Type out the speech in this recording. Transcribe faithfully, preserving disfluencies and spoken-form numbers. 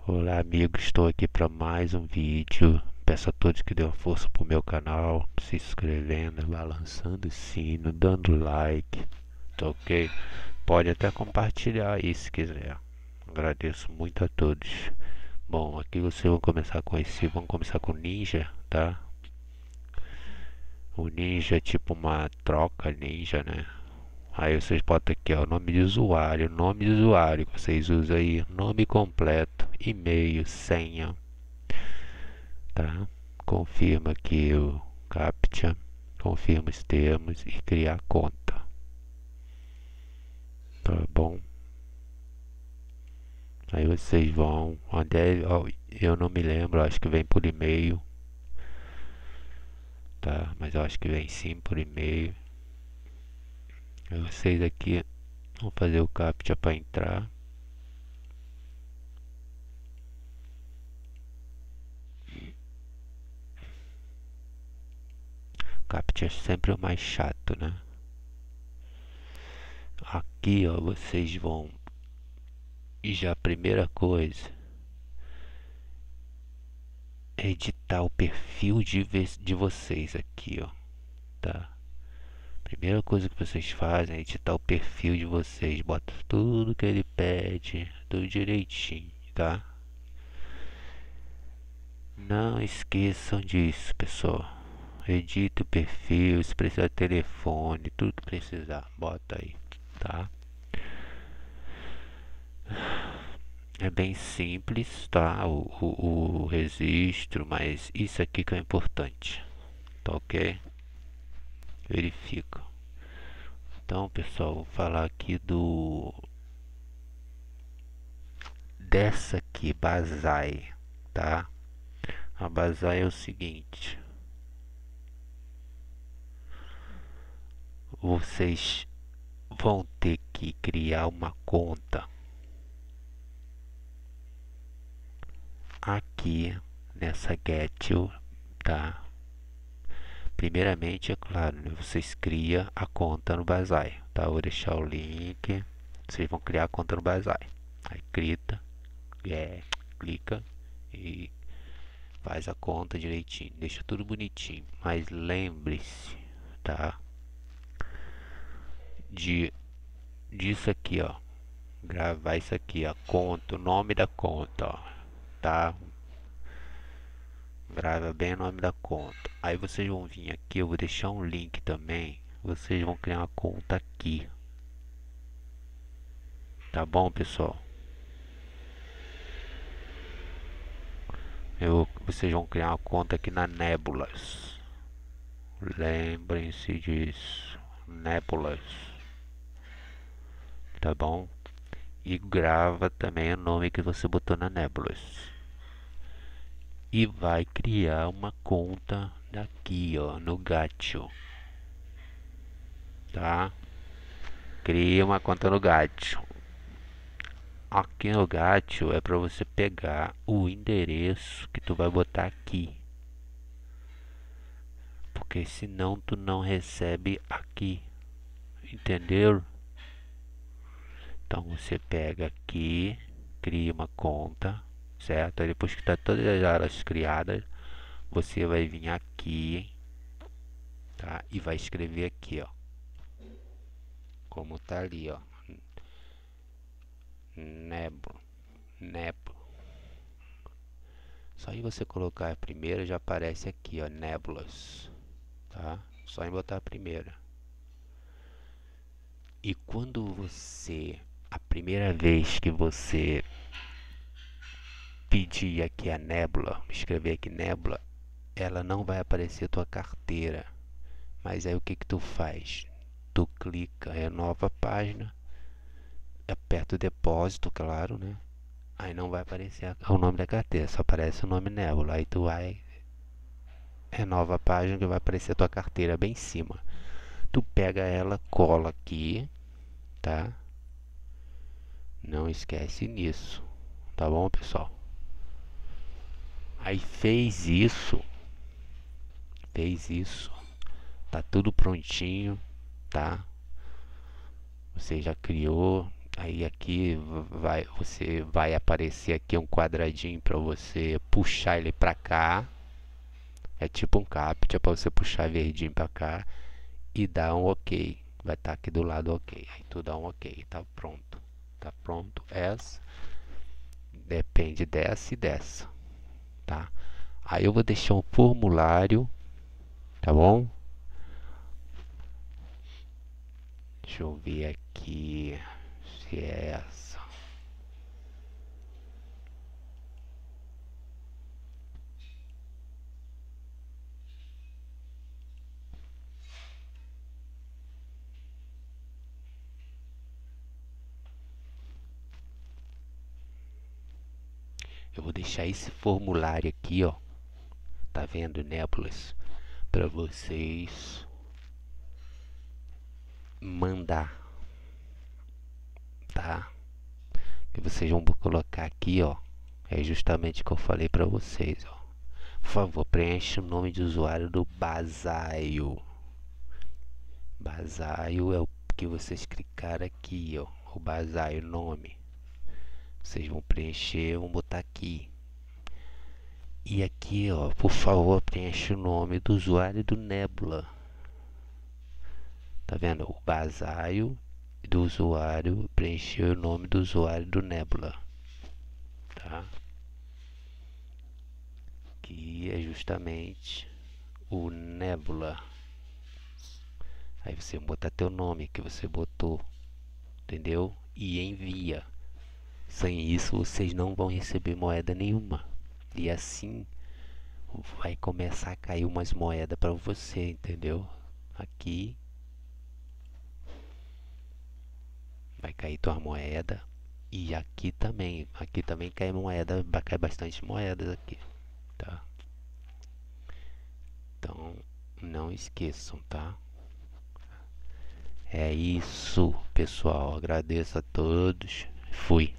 Olá amigos, estou aqui para mais um vídeo. Peço a todos que dêem força pro meu canal, se inscrevendo, balançando o sino, dando like, tá ok? Pode até compartilhar aí se quiser. Agradeço muito a todos. Bom, aqui vocês vão começar com esse, vamos começar com o ninja, tá? O ninja é tipo uma troca ninja, né? Aí vocês botam aqui ó, o nome de usuário, nome de usuário que vocês usam aí, nome completo, e-mail, senha, tá? Confirma aqui o CAPTCHA, confirma os termos e criar conta, tá bom? Aí vocês vão, onde é, ó, eu não me lembro, acho que vem por e-mail, tá? Mas eu acho que vem sim por e-mail. Aí vocês aqui vão fazer o CAPTCHA para entrar. CAPTCHA é sempre o mais chato, né? Aqui ó, vocês vão, e já a primeira coisa, editar o perfil de, de vocês aqui ó, tá? Primeira coisa que vocês fazem é editar o perfil de vocês, bota tudo que ele pede, tudo direitinho, tá? Não esqueçam disso, pessoal. Edita o perfil, se precisar de telefone, tudo que precisar, bota aí, tá? É bem simples, tá? O, o, o registro, mas isso aqui que é importante, tá ok? Verifica. Então, pessoal, vou falar aqui do dessa aqui, Bazai, tá? A Bazai é o seguinte: vocês vão ter que criar uma conta aqui nessa Getio, tá? Primeiramente, é claro, né, vocês criam a conta no Bazai, tá? Eu vou deixar o link. Vocês vão criar a conta no Bazai. Aí clica, é, clica e faz a conta direitinho, deixa tudo bonitinho. Mas lembre-se, tá? De disso aqui, ó. Gravar isso aqui, ó. Conta, o nome da conta, ó. Tá? Grava bem o nome da conta. Aí vocês vão vir aqui, eu vou deixar um link também. Vocês vão criar uma conta aqui. Tá bom, pessoal? Eu, vocês vão criar uma conta aqui na Nebulas. Lembrem-se disso. Nebulas. Tá bom? E grava também o nome que você botou na Nebulas. E vai criar uma conta aqui, ó, no Gacho. Tá? Cria uma conta no Gacho. Aqui no Gacho é para você pegar o endereço que tu vai botar aqui. Porque senão tu não recebe aqui. Entendeu? Então você pega aqui, cria uma conta, certo? Aí depois que está todas as áreas criadas, você vai vir aqui, tá? E vai escrever aqui, ó, como tá ali, ó, Neblo, Neblo. Só em você colocar a primeira já aparece aqui, ó, Nebulas, tá? Só em botar a primeira. E quando você, a primeira vez que você pedir aqui a Nebula, escrever aqui Nebula, ela não vai aparecer a tua carteira. Mas aí o que que tu faz? Tu clica, renova a página, aperta o depósito, claro, né? Aí não vai aparecer o nome da carteira, só aparece o nome Nebula. Aí tu vai, renova a página que vai aparecer a tua carteira bem em cima. Tu pega ela, cola aqui, tá? Não esquece nisso, tá bom, pessoal? Aí fez isso, fez isso, tá tudo prontinho, tá? Você já criou, Aí aqui vai, você vai aparecer aqui um quadradinho para você puxar ele para cá. É tipo um captcha para você puxar verdinho para cá e dar um OK. Vai estar aqui do lado OK. Aí tu dá um OK, tá pronto. Tá pronto. Essa depende dessa e dessa, tá? Aí eu vou deixar um formulário, tá bom? Deixa eu ver aqui se é essa. Eu vou deixar esse formulário aqui, ó. Tá vendo, nébulas? Para vocês mandar, tá? Que vocês vão colocar aqui, ó. É justamente o que eu falei para vocês, ó. Por favor, preencha o nome de usuário do Basaio. Basaio é o que vocês clicaram aqui, ó. O Basaio, nome. Vocês vão preencher, vão botar aqui. E aqui, ó, por favor, preencha o nome do usuário do Nebula. Tá vendo? O Basaio do usuário, preencher o nome do usuário do Nebula. Tá? Que é justamente o Nebula. Aí você bota teu nome que você botou, entendeu? E envia. Sem isso vocês não vão receber moeda nenhuma. E assim vai começar a cair umas moedas para você, entendeu? Aqui vai cair tua moeda e aqui também. Aqui também cai moeda, vai cair bastante moedas aqui, tá? Então não esqueçam, tá? É isso, pessoal. Agradeço a todos. Fui.